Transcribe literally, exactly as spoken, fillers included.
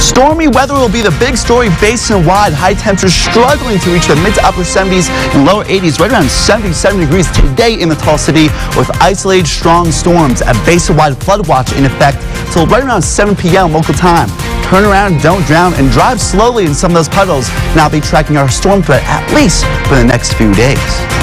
Stormy weather will be the big story basin-wide. High temperatures struggling to reach the mid to upper seventies and lower eighties, right around seventy-seven degrees today in the Tall City, with isolated strong storms. A basin-wide flood watch in effect till right around seven p m local time. Turn around, don't drown, and drive slowly in some of those puddles. And I'll be tracking our storm threat at least for the next few days.